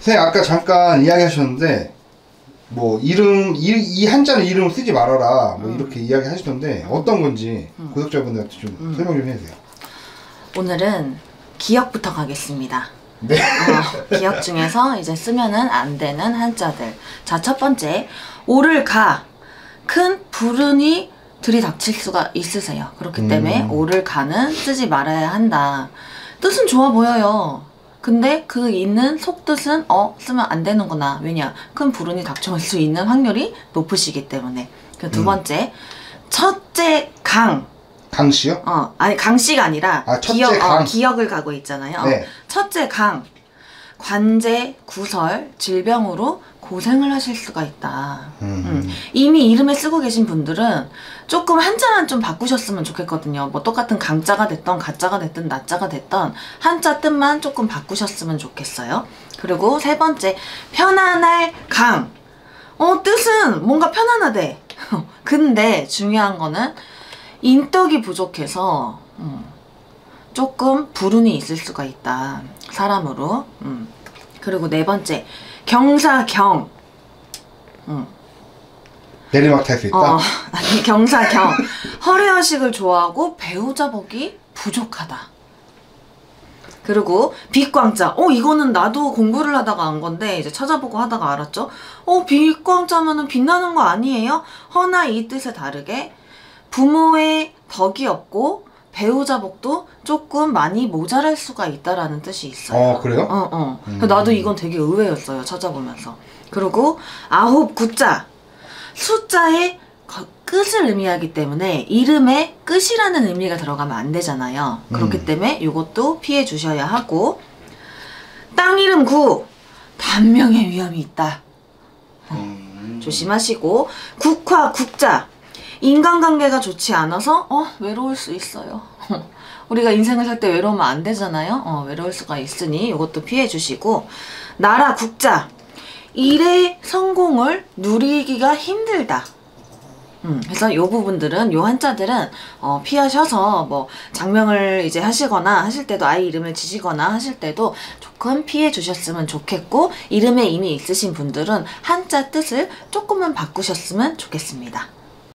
선생님 아까 잠깐 이야기하셨는데 뭐 이 한자는 이름을 쓰지 말아라 뭐 이렇게 이야기하시던데 어떤 건지 구독자분들한테 좀 설명 좀 해주세요. 오늘은 기역부터 가겠습니다. 네. 기역 중에서 이제 쓰면은 안 되는 한자들. 자, 첫 번째, 오를 가. 큰 불운이 들이닥칠 수가 있으세요. 그렇기 때문에 오를 가는 쓰지 말아야 한다. 뜻은 좋아 보여요. 근데 그 있는 속뜻은 쓰면 안 되는구나. 왜냐? 큰 불운이 닥쳐올 수 있는 확률이 높으시기 때문에. 그 두 번째, 첫째 강. 강씨요? 아니 강씨가 아니라 첫째 강. 기역을 가고 있잖아요. 네. 첫째 강. 관제, 구설, 질병으로 고생을 하실 수가 있다. 이미 이름에 쓰고 계신 분들은 조금 한자만 좀 바꾸셨으면 좋겠거든요. 뭐 똑같은 강자가 됐던 가자가 됐든 낮자가 됐던 한자 뜻만 조금 바꾸셨으면 좋겠어요. 그리고 세 번째, 편안할 강. 뜻은 뭔가 편안하대. 근데 중요한 거는 인덕이 부족해서 조금 불운이 있을 수가 있다. 사람으로. 그리고 네 번째, 경사경. 내리막 탈 수 있다? 아니, 경사경. 허례허식을 좋아하고 배우자 복이 부족하다. 그리고 빛광자. 이거는 나도 공부를 하다가 안 건데 이제 찾아보고 하다가 알았죠. 빛광자면은 빛나는 거 아니에요? 허나 이 뜻에 다르게 부모의 덕이 없고 배우자 복도 조금 많이 모자랄 수가 있다라는 뜻이 있어요. 그래요? 나도 이건 되게 의외였어요. 찾아보면서. 그리고 아홉 구자. 숫자의 끝을 의미하기 때문에 이름에 끝이라는 의미가 들어가면 안 되잖아요. 그렇기 때문에 이것도 피해 주셔야 하고, 땅 이름 구. 단명의 위험이 있다. 조심하시고, 국화 국자. 인간관계가 좋지 않아서 외로울 수 있어요. 우리가 인생을 살 때 외로우면 안 되잖아요. 외로울 수가 있으니 이것도 피해 주시고, 나라 국자. 일의 성공을 누리기가 힘들다. 그래서 요 부분들은, 요 한자들은 피하셔서 뭐 장명을 이제 하시거나 하실 때도, 아이 이름을 지시거나 하실 때도 조금 피해 주셨으면 좋겠고, 이름에 이미 있으신 분들은 한자 뜻을 조금만 바꾸셨으면 좋겠습니다.